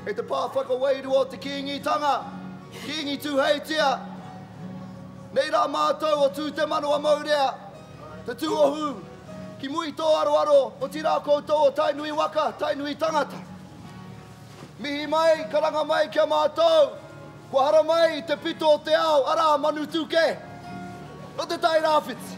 e te pā whakawairu o te kiingitanga, kiingi tūheitia. Nei rā mātou o tū te manu a maurea, te tūohu, ki mui tō aro o tira koutou o tainui waka, tainui tangata. Mihi mai, karanga mai kia mātou, kua hara mai te pito o te ao, ara manu tūke, no te tai rāwhiti.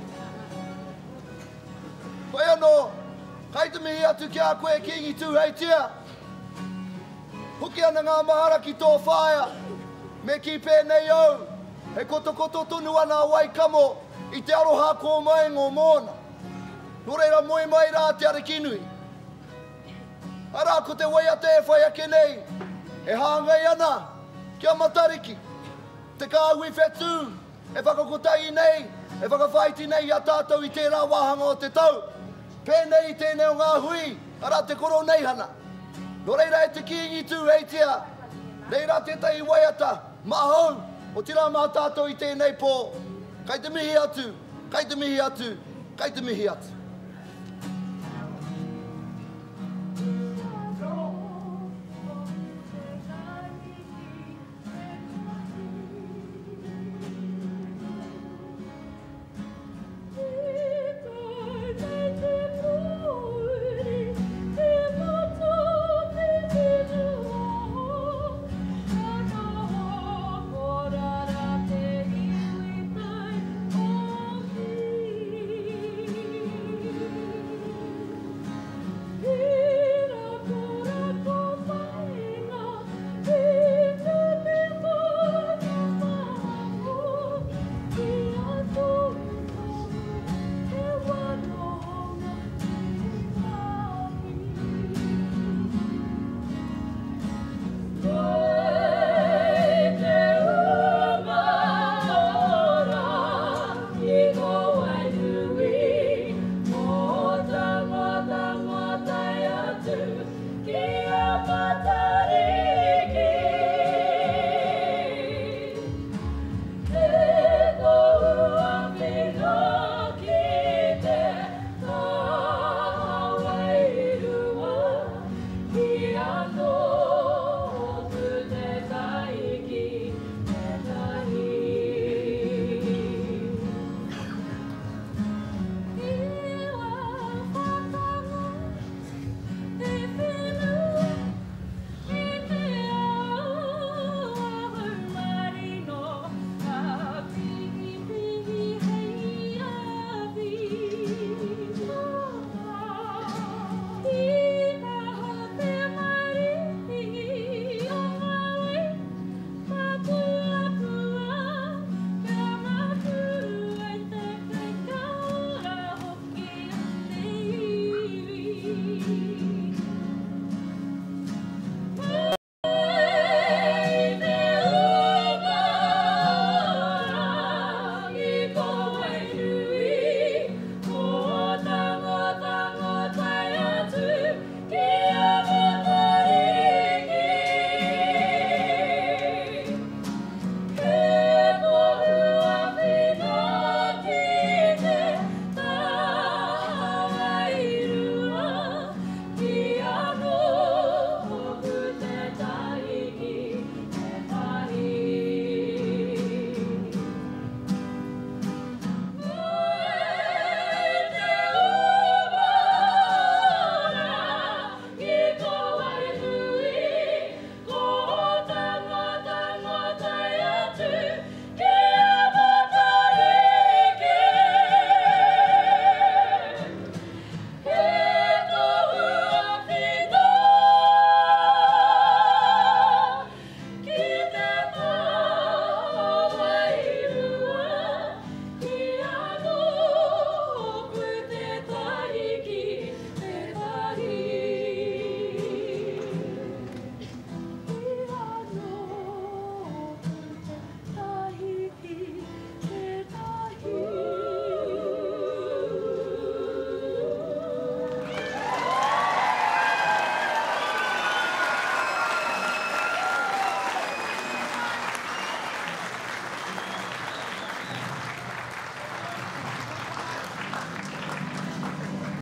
Koe anō, kai te mihi atu ki a koe kiingi tūheitia. Huki ana ngā mahara ki tō whaia, me ki pēnei au, he koto tunu ana wai kamo, i te aroha kō mai ngō mōna. Nō reira moe mai rā te arakinui. Ara ko te wai ate e whai ake nei, e hāngai ana, kia Matariki. Te kāhui whetū, e whakakotai nei, e whakawhaiti nei a tātou i tērā wāhanga o te tau. Pēnei i tēnei o ngā hui, ara te koro nei hana. Nō reira e te kiingi tūheitia, reira tētai waiata, mahau, o tira mā tātou i tēnei pō. Kai te mihi atu, kai te mihi atu, kai te mihi atu.